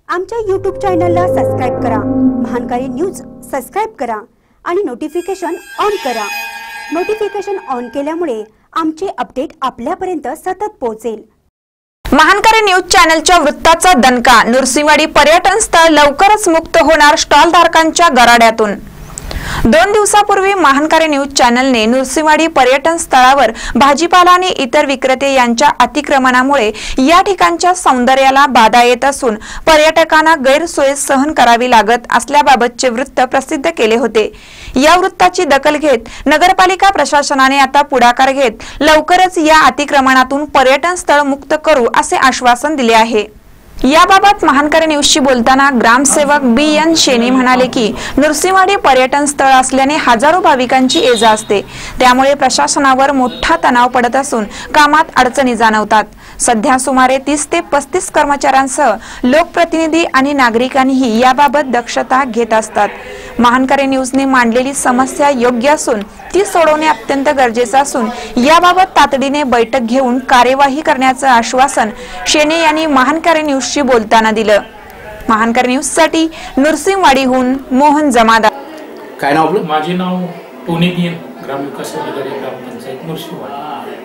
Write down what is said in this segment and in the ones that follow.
आमच्या YouTube चॅनलला subscribe करा, महानकारी न्यूज सबस्क्राइब करा आणि नोटिफिकेशन ऑन करा। नोटिफिकेशन ऑन केल्यामुळे आमचे अपडेट आपल्यापर्यंत सतत पोहोचेल। महानकारी न्यूज चॅनलच्या वृत्ताचा दणका। नृसिंहवाडी पर्यटन स्थळ लवकरच मुक्त होणार स्टॉल धारकांच्या गराड्यातून। 2 दिवसापूर्वी महानकारी न्यूज चॅनलने नृसिंहवाडी पर्यटन स्थळावर भाजीपाला आणि इतर विक्रेते यांच्या अतिक्रमणामुळे या ठिकाणच्या सौंदर्याला बाधा येत असून पर्यटकांना गैरसोय सहन करावी लागत असल्याबाबतचे वृत्त प्रसिद्ध केले होते। या वृत्ताची दखल घेत नगरपालिका प्रशासनाने आता पुढाकार घेत लवकरच या अतिक्रमणातून पर्यटन स्थळ मुक्त करू असे आश्वासन दिले आहे। याबाबत महानकारी न्यूजशी बोलताना ग्रामसेवक BN शेनी म्हणाले की नृसिंहवाडी पर्यटन स्थळ असल्याने हजारो भाविकांची ये-जा असते, त्यामुळे प्रशासनावर मोठा तणाव पडत असून कामात अडचणी जाणवतात। सध्या सुमारे 30 ते 35 कर्मचाऱ्यांसह लोकप्रतिनिधी आणि नागरिकांनीही याबाबत दक्षता घेत असतात। महानकारी न्यूजने मांडलेली समस्या योग्य असून ती सोडवणे अत्यंत गरजेचे असून याबाबत तातडीने बैठक घेऊन कार्यवाही करण्याचे आश्वासन शेने यांनी महानकारी न्यूजशी बोलताना दिलं। महानकारी न्यूजसाठी नृसिंहवाडीहून मोहन जमादार। काय नाव आपलं? माझे नाव टोनी बीएन, ग्रामविकास अधिकारी, ग्रामपंचायत नृसिंहवाडी।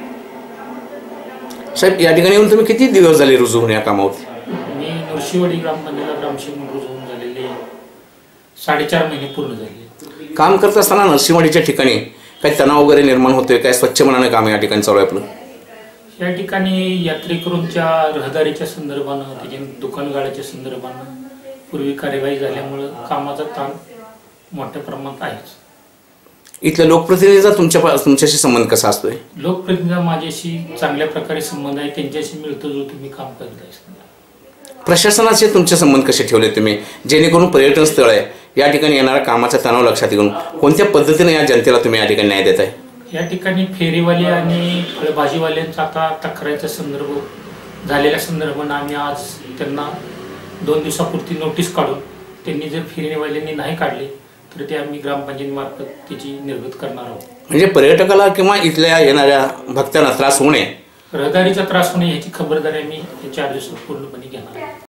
साहेब, या ठिकाणी येऊन तुम्ही किती दिवस झाले रुजू होऊन या कामावर? मी नृसिंहवाडी ग्रामपंचायत ग्रामसेवक म्हणून रुजू होऊन झालेले 4.5 महिने पूर्ण झाले। काम करत असताना नृसिंहवाडीच्या ठिकाणी काही तणाव वगैरे निर्माण होतोय? काय स्वच्छ मनाने काम या ठिकाणी चालू आहे आपलं? या ठिकाणी यात्रेकरूंच्या रहदारीच्या संदर्भानं, त्याच्या दुकान गाड्याच्या संदर्भानं पूर्वी कार्यवाही झाल्यामुळे कामाचा ताण मोठ्या प्रमाणात आहेच। इथल्या लोकप्रतिनिधीचा तुमच्याशी संबंध कसा असतोय? लोकप्रतिनिधीचा माझ्याशी चांगल्या प्रकारे संबंध आहे, त्यांच्याशी मिळतो जुळतो मी काम करत आहे। प्रशासनाचे तुमचे संबंध कसे ठेवले तुम्ही, जेणेकरून पर्यटन स्थळ आहे या ठिकाणी येणारा कामाचा तणाव लक्षात घेऊन कोणत्या पद्धतीने या जनतेला तुम्ही या ठिकाणी न्याय देताय? या ठिकाणी फेरीवाले आणि फळभाजीवाल्यांचा आता तक्रारीचा संदर्भ झालेल्या संदर्भानं आम्ही आज त्यांना 2 दिवसापूर्वी नोटीस काढून त्यांनी जर फेरीवाल्यांनी नाही काढले तर ते आम्ही ग्रामपंचायत मार्फत त्याची निर्गत करणार आहोत। म्हणजे पर्यटकाला किंवा इथल्या येणाऱ्या भक्तांना त्रास होणे, रहदारीचा त्रास होणे याची खबरदारी आम्ही 4 दिवसात पूर्णपणे घेणार आहोत।